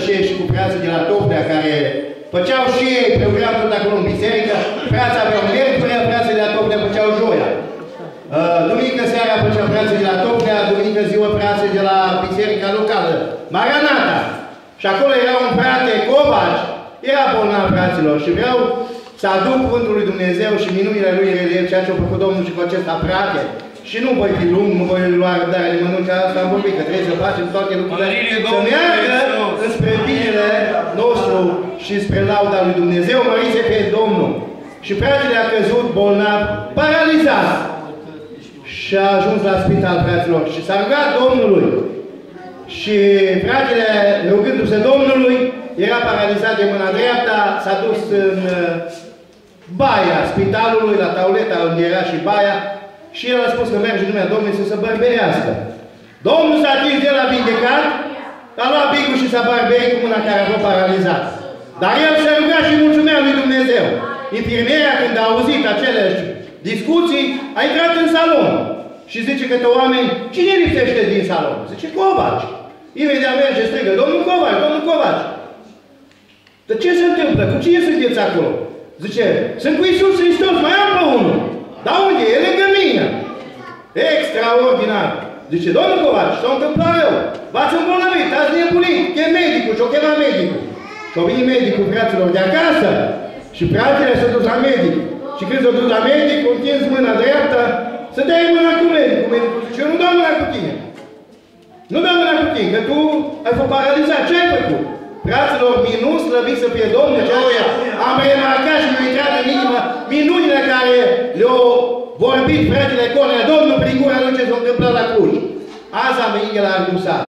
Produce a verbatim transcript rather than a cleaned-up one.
și și cu frații de la Topnea, care făceau și ei program tot acolo în biserică. Frații aveau miercurea, frații de la Topnea făceau joia. Uh, duminică seara făceau frații de la Topnea, duminică ziua frații de la biserica locală, Maranata. Și acolo era un frate, Covaci, era bolnav, fraților, și vreau să aduc cuvântul lui Dumnezeu și minunile lui în relief, ceea ce a făcut Domnul și cu acesta frate. Și nu voi fi lung, nu voi lua răbdare de mănânc, că asta am vorbit, că trebuie să facem toate lucrurile, să meargă înspre binele nostru și spre lauda lui Dumnezeu, măriți pe Domnul. Și fratele a căzut bolnav, paralizat. Și a ajuns la spital, fraților, și s-a rugat Domnului. Și fratele, rugându-se Domnului, era paralizat de mâna dreapta, s-a dus în baia spitalului, la tauleta unde era și baia, și el a spus că merge în lumea Domnului să se bărberească. Domnul s-a atins de la vindecat, a luat bigul și s-a bărberit cu mâna care a fost paralizat. Dar el se ruga și mulțumea lui Dumnezeu. Infirmiera, când a auzit acele discuții, a intrat în salon și zice către oameni, cine lipsește din salon? Zice, Covaci. Imediat merge, strigă, domnul Covaci, domnul Covaci. Dar ce se întâmplă? Cu cine sunteți acolo? Zice, sunt cu Iisus Hristos, mai am pe unul. Dar unde? E lângă mine. Extraordinar. Zice, domnul Covaci, s-a întâmplat rău. V-ați îmbolnăvit, ați nebunit. E medicul și-o chema medicul. Și-o venit medicul, fraților, de acasă. Și fratele s-a dus la medic. Și când s-a dus la medic, a întins mâna dreaptă, să dai mâna cu medicul. Medicul zice, eu nu dau mâna cu tine. Nu dau mâna cu tine, că tu ai fost paralizat. Ce ai făcut? Fraților, minuni slăvit să fie Domnul, ceea ce am remarcat și mi-a intrat în inimă minunile care le-au vorbit fratele Cornea, Domnul prin gura lui ce s-a întâmplat la Cluj. Azi am venit de la Argusat.